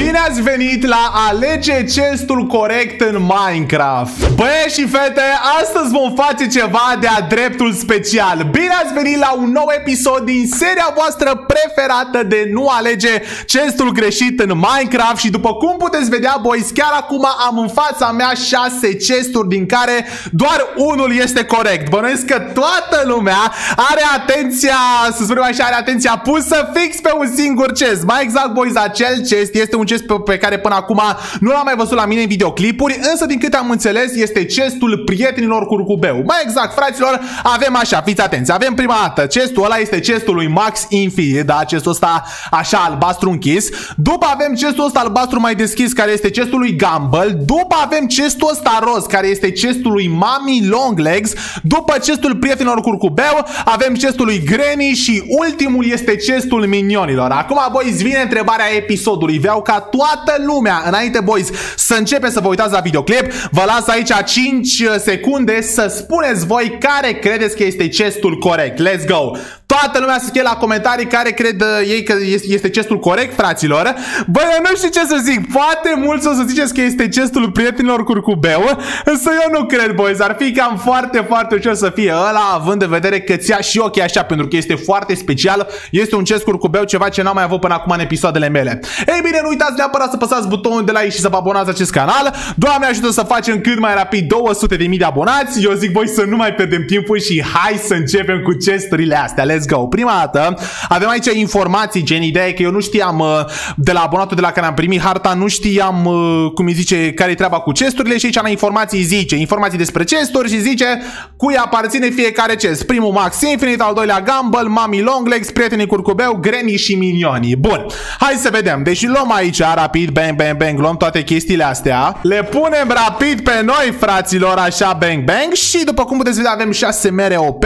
Bine ați venit la Alege Chestul Corect în Minecraft. Băieți și fete, astăzi vom face ceva de-a dreptul special. Bine ați venit la un nou episod din seria voastră preferată de Nu Alege Chestul Greșit în Minecraft. Și după cum puteți vedea, boys, chiar acum am în fața mea 6 chesturi, din care doar unul este corect. Bănuiesc că toată lumea are atenția, să spunem așa, are atenția pusă fix pe un singur chest. Mai exact, boys, acel chest este un chest pe care până acum nu l-am mai văzut la mine în videoclipuri, însă din câte am înțeles este chestul prietenilor curcubeu. Mai exact, fraților, avem așa, fiți atenți, avem prima dată, chestul ăla este chestul lui Max Infinite, da, chestul ăsta așa albastru închis. După avem chestul ăsta albastru mai deschis, care este chestul lui Gumball. După avem chestul ăsta roz, care este chestul lui Mami Longlegs. După chestul prietenilor curcubeu avem chestul lui Granny și ultimul este chestul minionilor. Acum, boys, vine întrebarea episodului. Vreau ca toată lumea, înainte, boys, să începe să vă uitați la videoclip. Vă las aici 5 secunde să spuneți voi care credeți că este chestul corect. Let's go! Toată lumea să scrie la comentarii care cred ei că este chestul corect, fraților. Băi, eu nu știu ce să zic. Poate mulți o să ziceți că este chestul prietenilor curcubeu, însă eu nu cred, boys. Ar fi cam foarte ușor să fie ăla, având în vedere că ți-a și ochii așa, pentru că este foarte special. Este un chest curcubeu, ceva ce n-am mai avut până acum în episoadele mele. Ei bine, nu uitați neapărat să apăsați butonul de like și să vă abonați la acest canal. Doamne ajută să facem cât mai rapid 200.000 de abonați. Eu zic, voi, să nu mai pierdem timpul și hai să începem cu chesturile astea. Let's go! Prima dată avem aici informații, gen ideea că eu nu știam de la abonatul de la care am primit harta, nu știam cum îi zice, care-i treaba cu chesturile, și aici la informații zice informații despre chesturi și zice cui aparține fiecare chest. Primul Max Infinite, al doilea Gumball, Mami Longlegs, prietenii curcubeu, Granny și minionii. Bun, hai să vedem. Deci luăm aici rapid, bang, luăm toate chestiile astea, le punem rapid pe noi, fraților, așa, bang, și după cum puteți vedea avem 6 mere OP,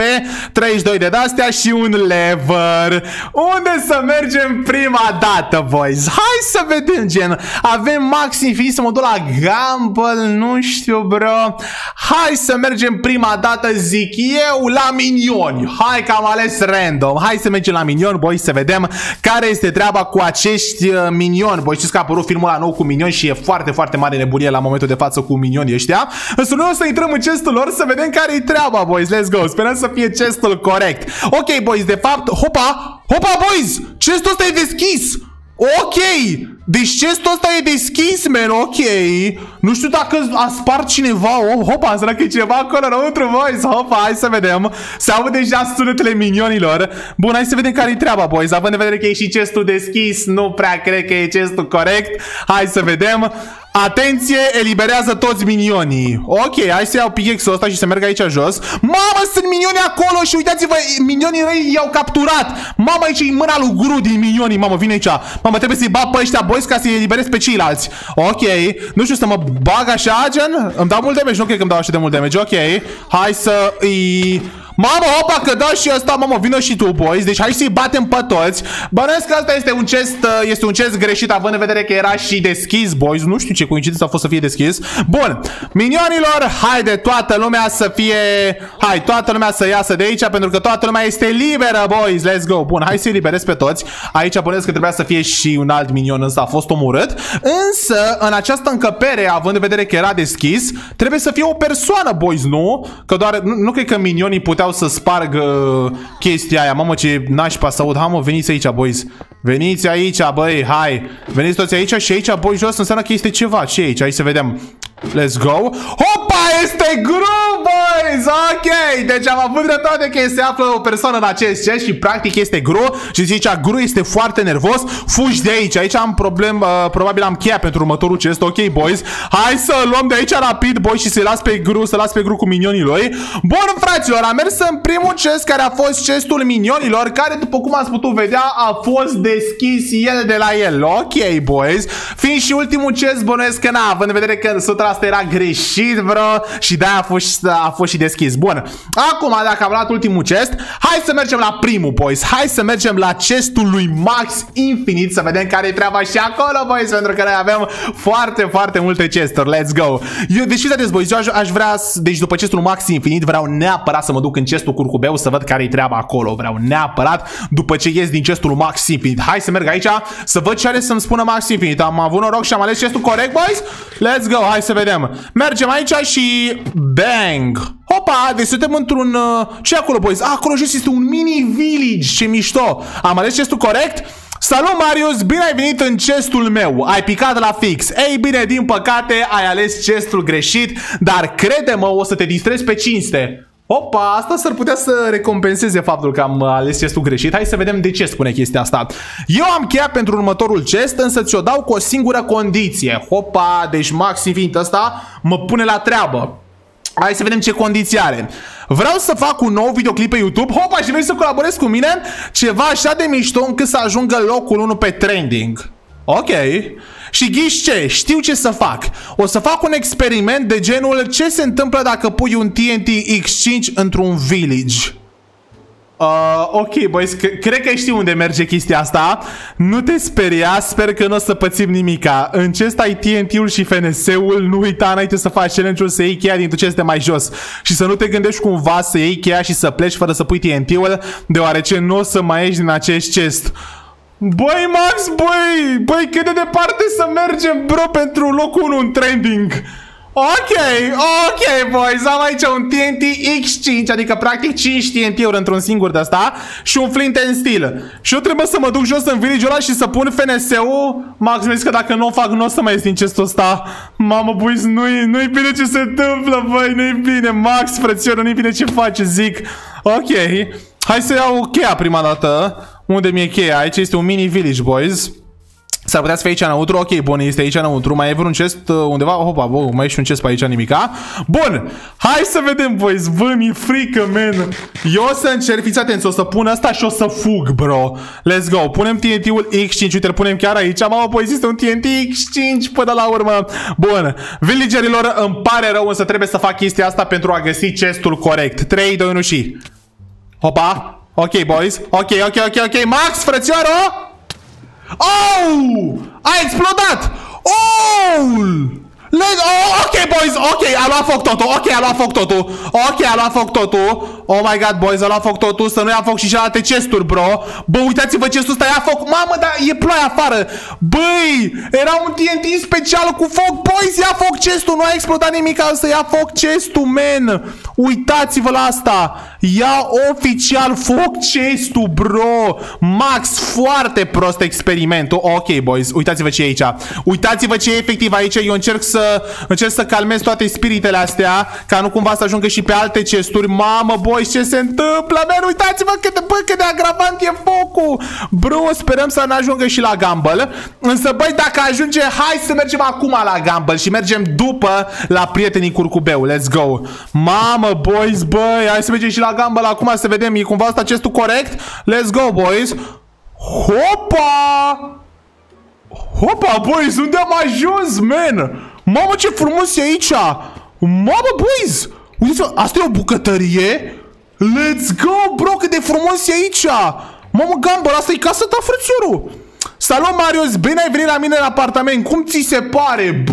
32 de astea și un lever. Unde să mergem prima dată, boys? Hai să vedem, gen. Avem Max Infinite, să mă duc la Gumball, nu știu, bro. Hai să mergem prima dată, zic eu, la minioni. Hai că am ales random. Hai să mergem la minioni, boys, să vedem care este treaba cu acești minioni. Boys, știți că a apărut filmul ăla nou cu minioni și e foarte mare nebunie la momentul de față cu minionii ăștia. Însă noi o să intrăm în chestul lor să vedem care-i treaba, boys. Let's go. Sperăm să fie chestul corect. Ok, boys, de fapt, hopa, boys, chestul ăsta e deschis. Ok, deci chestul ăsta e deschis, man, ok. Nu știu dacă a spart cineva. Hopa, înseamnă că e ceva acolo înăuntru, boys. Hopa, hai să vedem. Se aud deja sunetele minionilor. Bun, hai să vedem care-i treaba, boys. Având în vedere că e și chestul deschis, nu prea cred că e chestul corect. Hai să vedem. Atenție, eliberează toți minionii. Ok, hai să iau pickaxe-ul ăsta și să merg aici jos. Mamă, sunt minioni acolo și uitați-vă, minionii răi i-au capturat. Mamă, aici e mâna lui Gru din minionii. Mamă, vine aici. Mamă, trebuie să-i bag pe ăștia, boys, ca să-i eliberez pe ceilalți. Ok, nu știu, să mă bag așa, gen? Îmi dau mult damage? Nu cred că îmi dau așa de mult damage. Ok, hai să îi... Mamă, hopa, că da și ăsta, mamă, vină și tu, boys. Deci hai să-i batem pe toți. Bănuiesc că asta este un chest greșit, având în vedere că era și deschis, boys. Nu știu ce coincidență a fost să fie deschis. Bun, minionilor, haide toată lumea să fie... Hai, toată lumea să iasă de aici, pentru că toată lumea este liberă, boys. Let's go. Bun, hai să-i liberez pe toți. Aici bănuiesc că trebuia să fie și un alt minion, însă a fost omorât. Însă, în această încăpere, având în vedere că era deschis, trebuie să fie o persoană, boys, nu? Că doar, nu cred că minionii puteau să sparg chestia aia. Mamă, ce nașpa să aud. Hai, mă, veniți aici, boys. Veniți aici, băi, hai. Veniți toți aici și aici, boys, jos înseamnă că este ceva. Ce e aici? Hai să vedem. Let's go. Hopa, este Gru, boys. Ok, deci am avut dreptate că se află o persoană în acest chest și practic este Gru. Și zice, Gru este foarte nervos. Fugi de aici. Aici am problem, probabil am cheia pentru următorul chest. Ok, boys. Hai să luăm de aici rapid, boys, și să las pe Gru, cu minionii lui. Bun, fraților, am mers în primul chest, care a fost chestul minionilor, care, după cum ați putut vedea, a fost deschis el de la el. Ok, boys. Fiind și ultimul chest, bănuiesc că având în vedere că 100% era greșit, bro, și de-aia a fost și deschis. Bun. Acum, dacă am luat ultimul chest, hai să mergem la primul, boys. Hai să mergem la chestul lui Max Infinite, să vedem care e treaba și acolo, boys, pentru că noi avem foarte multe chesturi. Let's go. Eu, deci fiți boys, eu aș vrea, deci după chestul Max Infinite, vreau neapărat să mă duc în chestul curcubeu să văd care e treaba acolo. Vreau neapărat după ce ies din chestul Max Infinite. Hai să merg aici să văd ce are să-mi spună Max Infinite. Am avut noroc și am ales chestul corect, boys? Let's go, hai să vedem. Mergem aici și bang. Hopa, deci suntem într-un... ce acolo, boys? Acolo jos este un mini village, ce mișto. Am ales chestul corect? Salut, Marius, bine ai venit în chestul meu. Ai picat la fix. Ei bine, din păcate ai ales chestul greșit, dar crede-mă, o să te distrezi pe cinste. Opa, asta s-ar putea să recompenseze faptul că am ales chestul greșit. Hai să vedem de ce spune chestia asta. Eu am cheia pentru următorul chest, însă ți-o dau cu o singură condiție. Hopa, deci Max Infinite ăsta mă pune la treabă. Hai să vedem ce condiții are. Vreau să fac un nou videoclip pe YouTube. Hopa, și vrei să colaborezi cu mine? Ceva așa de mișto încât să ajungă locul 1 pe trending. Ok. Și ghiși ce? Știu ce să fac. O să fac un experiment de genul ce se întâmplă dacă pui un TNT X5 într-un village. Ok, boys, cred că știu unde merge chestia asta. Nu te speria, sper că nu o să pățim nimica. În chest ai TNT-ul și FNS-ul. Nu uita înainte să faci challenge-ul să iei cheia dintr-un chest de mai jos. Și să nu te gândești cumva să iei cheia și să pleci fără să pui TNT-ul, deoarece nu o să mai ieși din acest chest. Băi, Max, băi, cât de departe să mergem, bro, pentru locul 1 în trending. Ok, boys, am aici un TNT X5, adică practic 5 TNT-uri într-un singur de asta și un flint and steel. Și eu trebuie să mă duc jos în village-ul ăla și să pun FNS-ul. Max, mi-a zis că dacă nu o fac, nu o să mai ies din chestul ăsta. Mamă, boys, nu-i bine ce se întâmplă, băi, nu-i bine. Max, frățioră, nu-i bine ce face, zic. Ok, hai să iau cheia prima dată. Unde mi-e cheia? Aici este un mini village, boys. S-ar putea să fie aici înăuntru. Ok, bun, este aici înăuntru. Mai e vreun chest undeva? Hopa, bă, mai e și un chest pe aici, nimica. Bun, hai să vedem, boys. Bă, mi-e frică, man. Eu o să încerc, fiți atenți, o să pun asta și o să fug, bro. Let's go, punem TNT-ul X5. Uite, îl punem chiar aici. Mamă, boys, este un TNT X5 până la urmă. Bun, villagerilor, îmi pare rău, însă trebuie să fac chestia asta pentru a găsi chestul corect. 3, 2, 1 și... Hopa, ok, boys. Ok, Max, frățioară! Oh! A explodat! Oh! Ok, boys, ok, a luat foc totul. Oh my god, boys, a luat foc totul. Să nu ia foc și celelalte chesturi, bro. Bă, uitați-vă chestul ăsta, ia foc. Mamă, dar e ploaie afară. Băi, era un TNT special cu foc. Boys, ia foc chestul, nu a explodat nimic, să ia foc chestul, man. Uitați-vă la asta. Ia oficial foc chestul, bro. Max, foarte prost experimentul. Ok, boys, uitați-vă ce e aici. Uitați-vă ce e efectiv aici. Eu încerc să calmez toate spiritele astea, ca nu cumva să ajungă și pe alte chesturi. Mamă, boys, ce se întâmplă, man? Uitați-vă cât de agravant e focul. Bro, sperăm să nu ajungă și la Gumball. Însă, băi, dacă ajunge, hai să mergem acum la Gumball și mergem după la prietenii curcubeu. Let's go. Mamă, boys, băi, hai să mergem și la Gumball acum să vedem, e cumva asta chestul corect? Let's go, boys. Hopa, boys, unde am ajuns, man? Mamă, ce frumos e aici. Mamă, boys, uite-vă, asta e o bucătărie? Let's go, bro, cât de frumos e aici. Mamă, Gumball, asta e casa ta, frățiorul. Salut, Marius, bine ai venit la mine în apartament. Cum ți se pare?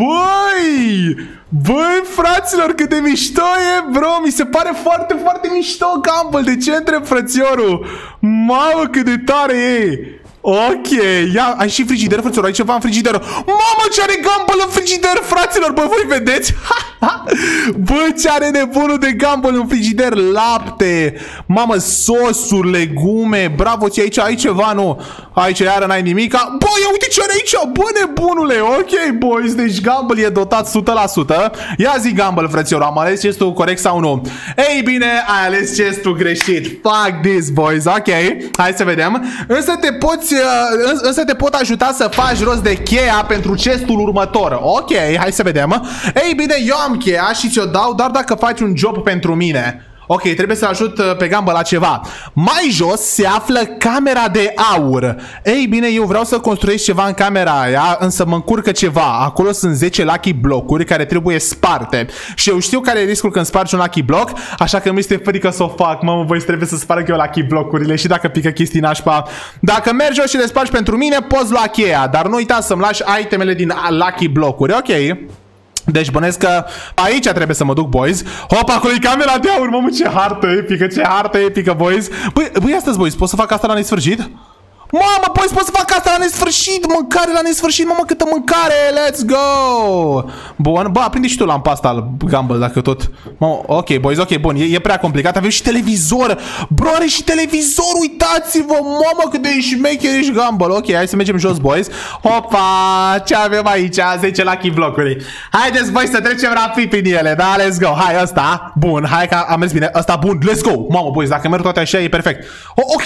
Băi, fraților, cât de mișto e, bro. Mi se pare foarte mișto, Gumball. De ce întreb, frățiorul? Mamă, cât de tare e. Ok, ia, ai și frigider, frăților, ai ceva în frigider. Mamă, ce are Gumball în frigider, fraților, bă, voi vedeți? Bă, ce are nebunul de Gumball în frigider? Lapte, mamă, sosuri, legume. Bravo, ți aici ai ceva, nu? Aici iară n-ai nimica. Bă, ia uite ce are aici, bă, nebunule. Ok, boys, deci Gumball e dotat 100%. Ia zi, Gumball, frățior, am ales chestul corect sau nu? Ei bine, ai ales chestul greșit. Fuck this, boys, ok. Hai să vedem. Însă te pot ajuta să faci rost de cheia pentru chestul următor. Ok, hai să vedem. Ei bine, eu am cheia și ți-o dau doar dacă faci un job pentru mine. Ok, trebuie să ajut pe gambă la ceva. Mai jos se află camera de aur. Ei bine, eu vreau să construiesc ceva în camera aia, însă mă încurcă ceva. Acolo sunt 10 lucky blocuri care trebuie sparte. Și eu știu care e riscul când spargi un lucky block, așa că mi-este frică să o fac. Mamă, voi trebuie să sparg eu lucky blocurile și dacă pică chestii nașpa. Dacă mergi jos și le spargi pentru mine, poți lua cheia, dar nu uita să-mi lași itemele din lucky blocuri, ok? Deci bănesc că aici trebuie să mă duc, boys. Hopa, acolo e camera de aur, mamă, ce hartă epică, ce hartă epică, boys. Băi, astăzi, boys, pot să fac asta la nesfârșit? Mamă, boys, pot să fac asta la nesfârșit, mâncare la nesfârșit, mamă, câtă mâncare, let's go. Bun, bă, aprinde și tu lampa asta al Gumball, dacă tot. Mamă, ok, boys, ok, bun, e prea complicat, avem și televizor. Bro, are și televizor, uitați-vă, mamă, cât de șmecher ești Gumball. Ok, hai să mergem jos, boys. Hopa, ce avem aici? 10 lucky blocuri. Haideți, boys, să trecem rapid prin ele, da, let's go. Hai, ăsta, bun, hai că am mers bine, ăsta, bun, let's go. Mamă, boys, dacă merg toate așa, e perfect. Ok.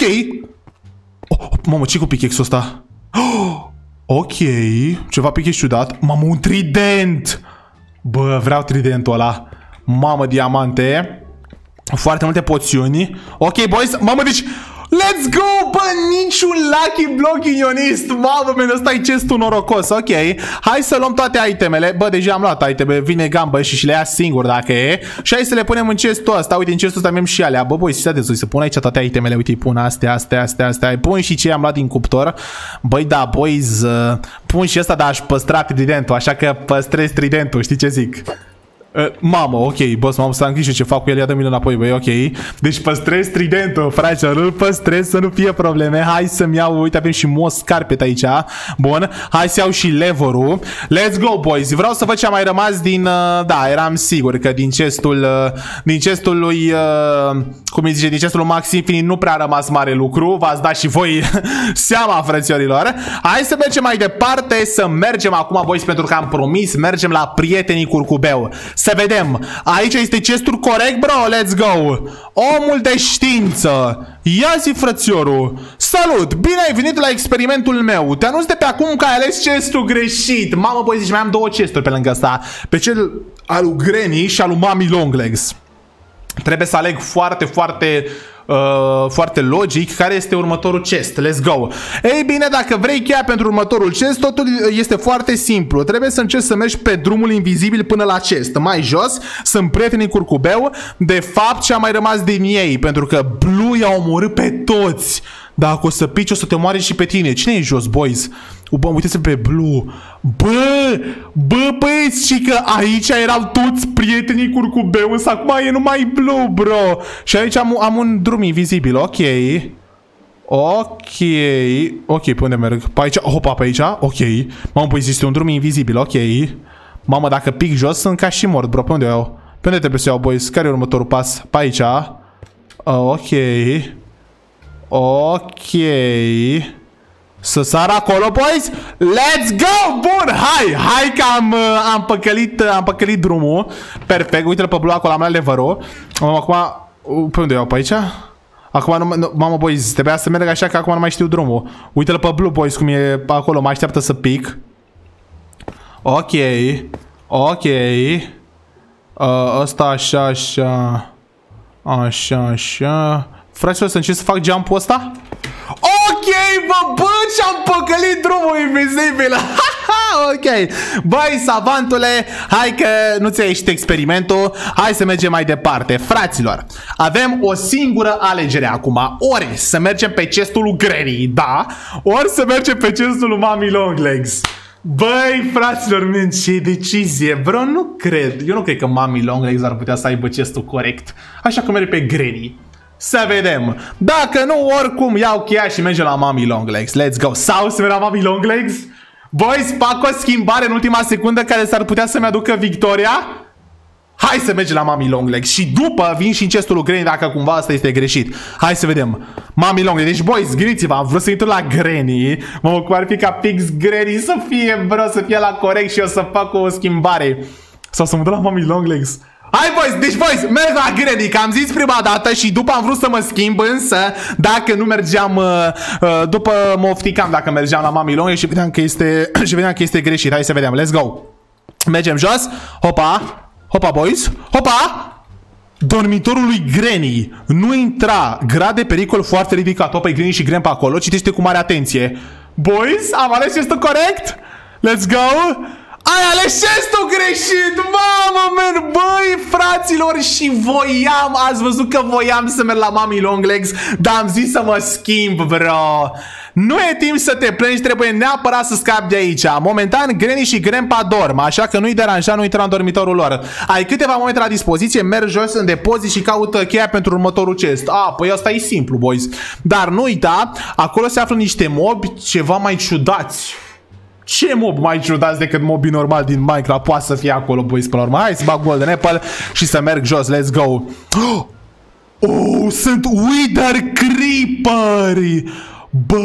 Mamă, ce cu pickaxe-ul ăsta? Ok, ceva pickaxe ciudat. Mamă, un trident. Bă, vreau tridentul ăla. Mamă, diamante. Foarte multe poțiuni. Ok, boys, mamă, deci let's go, bă, niciun lucky block ghinionist. Mamă, man, ăsta e chestul norocos. Ok, hai să luăm toate itemele. Bă, deja am luat iteme, vine Gumball și le ia singur dacă e. Și hai să le punem în chestul ăsta. Uite, în chestul ăsta avem și alea. Bă, băi, să pun aici toate itemele. Uite, îi pun astea. Pun și ce am luat din cuptor. Băi, da, boys, pun și ăsta, dar aș păstra tridentul, așa că păstrez tridentul, știi ce zic? Mamă, ok, boss, mamă, s-a închis ce fac cu el, ia dă-mi-l înapoi, băi, ok. Deci păstrez tridentul, frate, îl păstrez să nu fie probleme. Hai să-mi iau, uite, avem și moss carpet aici. Bun, hai să iau și lever-ul. Let's go, boys, vreau să văd ce a mai rămas din, da, eram sigur că din chestul lui, cum îi zice, din chestul lui Max Infinite nu prea a rămas mare lucru. V-ați dat și voi seama, frățiorilor. Hai să mergem mai departe, să mergem acum, boys, pentru că am promis, mergem la prietenii curcubeu. Să vedem. Aici este chestul corect, bro. Let's go. Omul de știință. Ia zi, frățiorul. Salut. Bine ai venit la experimentul meu. Te anunț de pe acum că ai ales chestul greșit. Mamă, băi, zici, mai am două chesturi pe lângă asta. Pe cel al lui Granny și al lui Mami Longlegs. Trebuie să aleg foarte logic care este următorul chest. Let's go. Ei bine, dacă vrei cheia pentru următorul chest, totul este foarte simplu. Trebuie să încerci să mergi pe drumul invizibil până la chest. Mai jos sunt prietenii curcubeu. De fapt, ce a mai rămas din ei, pentru că Blue i-a omorât pe toți. Dacă o să pici, o să te moare și pe tine. Cine e jos, boys? Bă, uite-se pe Blue. Bă, băieți, și că aici erau toți prietenii curcubeu, însă acum e numai Blue, bro. Și aici am un drum invizibil, ok. Ok, pe unde merg? Pe aici, hopa, pe aici, ok. Mamă, păi este un drum invizibil, ok. Mamă, dacă pic jos, sunt ca și mort, bro. Pe unde iau? Pe unde trebuie să iau, boys? Care e următorul pas? Pe aici. Ok. Să sar acolo, boys. Let's go! Bun, hai că am păcălit drumul. Perfect, uite-l pe Blue acolo, am luat lever-ul. Acum, pe unde iau? Pe aici? Acum, mamă, boys, trebuia să merg așa că acum nu mai știu drumul. Uite-l pe Blue, boys, cum e acolo, mă așteaptă să pic. Ok. Ăsta așa. Fraților, să încerc să fac jump-ul ăsta? Ok, bă, și-am păcălit drumul invizibil. Ok. Băi, savantule, hai că nu ți-a ieșit experimentul. Hai să mergem mai departe. Fraților, avem o singură alegere acum. Ori să mergem pe chestul lui Granny, da, ori să mergem pe chestul lui Mami Longlegs. Băi, fraților, men, ce decizie. Bro, nu cred. Eu nu cred că Mami Longlegs ar putea să aibă chestul corect. Așa că merg pe Granny. Să vedem. Dacă nu, oricum iau cheia și mergem la Mami Longlegs. Let's go. Sau să mergem la Mami Longlegs? Boys, fac o schimbare în ultima secundă care s-ar putea să-mi aducă victoria. Hai să mergem la Mami Longlegs. Și după vin și în chestul lui Granny dacă cumva asta este greșit. Hai să vedem. Mami Longlegs. Deci, boys, gândiți-vă, am vrut să intru la Granny. Mă, cum ar fi ca fix Granny să fie, bro, să fie la corect și eu să fac o schimbare. Sau să mă duc la Mami Longlegs. Hai, boys, deci, boys, merg la Granny, că am zis prima dată și după am vrut să mă schimb, însă dacă nu mergeam, după mă ofticam dacă mergeam la Mami Longlegs și vedeam că este greșit. Hai să vedem, let's go. Mergem jos, hopa, boys, hopa. Dormitorul lui Granny. Nu intra. Grad de pericol foarte ridicat. O, pe Granny și Grandpa acolo. Citește cu mare atenție. Boys, am ales chestul corect? Let's go! Ai ales chestul greșit! Mamă, man! Băi, fraților, și voiam, ați văzut că voiam să merg la Mami Longlegs, dar am zis să mă schimb, bro. Nu e timp să te plângi, trebuie neapărat să scapi de aici. Momentan, Granny și Grandpa dorm, așa că nu-i deranja, nu intra în dormitorul lor. Ai câteva momente la dispoziție, mergi jos în depozit și caută cheia pentru următorul chest. Păi asta e simplu, boys. Dar nu uita, acolo se află niște mobi ceva mai ciudați. Ce mob mai ciudați decât mobii normal din Minecraft poate să fie acolo, boys, până la urmă. Hai să bag Golden Apple și să merg jos, let's go. Oh, sunt Wither Creeperi. Bă,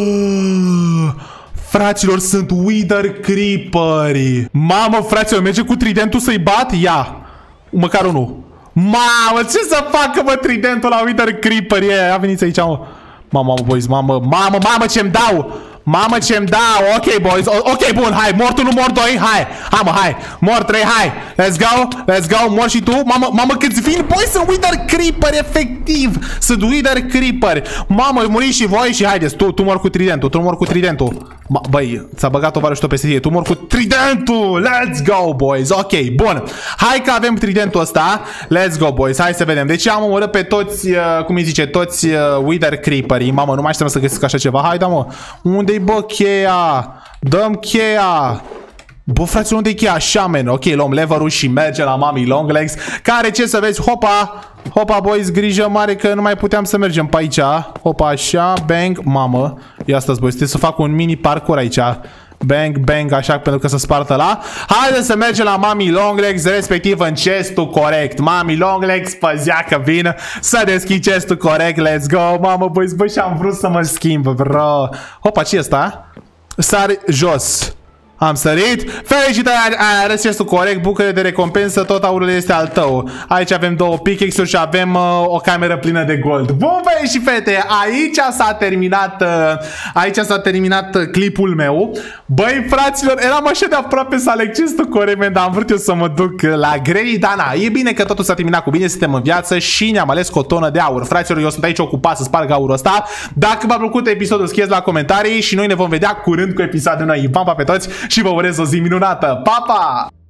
fraților, sunt Wither Creeperi. Mamă, fraților, merge cu tridentul să-i bat? Ia, măcar unul. Mamă, ce să facă, mă, tridentul la Wither Creeperi? A venit aici, mă. Mamă, boys, mamă, ce-mi dau. Mamă, ce-mi dau. Ok, boys, ok, bun, hai, mort 1, mort 2, hai. Hai, mă, hai, mort 3, hai. Let's go, mort și tu. Mamă, câți vin, boys, sunt Wither Creeper, efectiv. Sunt Wither Creeper. Mamă, muriți și voi și haideți, tu mor cu tridentul, băi, ți-a băgat tovarășul peste tine, tu mor cu tridentul. Let's go, boys, ok, bun. Hai că avem tridentul ăsta. Let's go, boys, hai să vedem. Deci am omorât pe toți, cum îi zice, toți Wither Creeperii. Mamă, nu mai știu să găsesc așa ceva. Hai, da, mă. Unde-i, bă, cheia? Dăm cheia. Bă, fraților, unde-i cheia? Așa, man. Ok, luăm lever-ul și mergem la Mami Longlegs. Care, ce să vezi? Hopa, boys, grijă mare că nu mai puteam să mergem pe aici. Hopa, așa, bang. Mamă, ia stați, boys, trebuie să fac un mini parkour aici. Bang, bang, așa, pentru că să spartă la. Haideți să mergem la Mami Longlegs, respectiv în chestul corect. Mami Longlegs, păzea că vin să deschid chestul corect. Let's go, mamă, boys, băi, și-am vrut să mă schimb, bro. Hopa, ce ăsta? Sari jos. Am sărit. Felicitări, ai ales chestul corect, bucură de recompensă, tot aurul este al tău. Aici avem 2 pickaxe-uri și avem o cameră plină de gold. Bun, băieți și fete, aici s-a terminat clipul meu. Băi, fraților, eram așa de aproape să aleg chestul corect, man, dar am vrut eu să mă duc la Granny, dar na, e bine că totul s-a terminat cu bine, suntem în viață și ne-am ales cu o tonă de aur. Fraților, eu sunt aici ocupat să sparg aurul ăsta. Dacă v-a plăcut episodul, scrieți la comentarii și noi ne vom vedea curând cu episoadul noi. V-am pa pe toți și vă urez o zi minunată. Pa, pa!